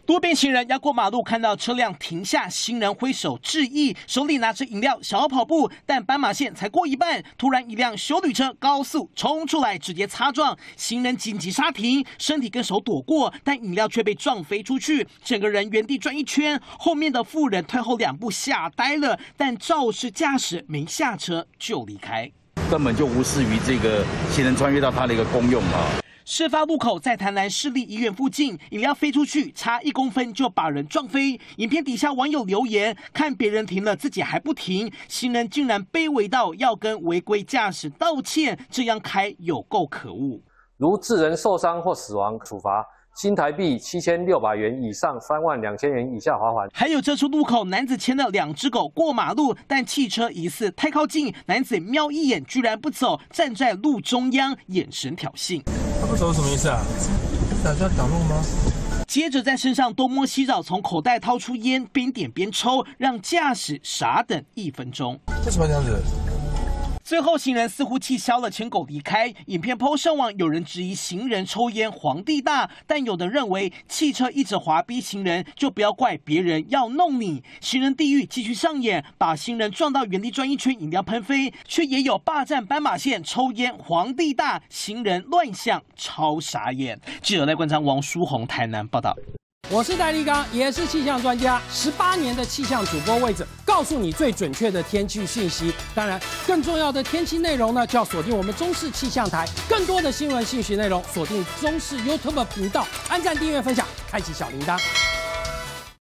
多边行人要过马路，看到车辆停下，行人挥手致意，手里拿着饮料，想要跑步，但斑马线才过一半，突然一辆休旅车高速冲出来，直接擦撞，行人紧急刹停，身体跟手躲过，但饮料却被撞飞出去，整个人原地转一圈。后面的妇人退后2步，吓呆了，但肇事驾驶没下车就离开， 根本就无视于这个行人穿越到他的一个功用啊。 事发路口在台南市立医院附近，饮料飞出去，差1公分就把人撞飞。影片底下网友留言：看别人停了，自己还不停，行人竟然卑微到要跟违规驾驶道歉，这样开有够可恶。 如致人受伤或死亡，处罚新台币7600元以上32000元以下罚款。 还有这处路口，男子牵了2只狗过马路，但汽车疑似太靠近，男子瞄一眼居然不走，站在路中央，眼神挑衅。 他不走什么意思啊？打算挡路吗？ 接着在身上东摸西找，从口袋掏出烟，边点边抽，让驾驶傻等1分钟。 为什么这样子？ 最后，行人似乎气消了，牵狗离开。影片 PO 上网，有人质疑行人抽烟皇帝大，但有的认为汽车一直滑逼行人，就不要怪别人要弄你。行人地狱继续上演，把行人撞到原地转一圈，饮料喷飞，却也有霸占斑马线、抽烟皇帝大，行人乱象，超傻眼。记者赖冠章、王书宏台南报道。 我是戴立刚，也是气象专家，18年的气象主播位置，告诉你最准确的天气讯息。当然，更重要的天气内容呢，就要锁定我们中视气象台。更多的新闻信息内容，锁定中视 YouTube 频道，按赞、订阅、分享，开启小铃铛。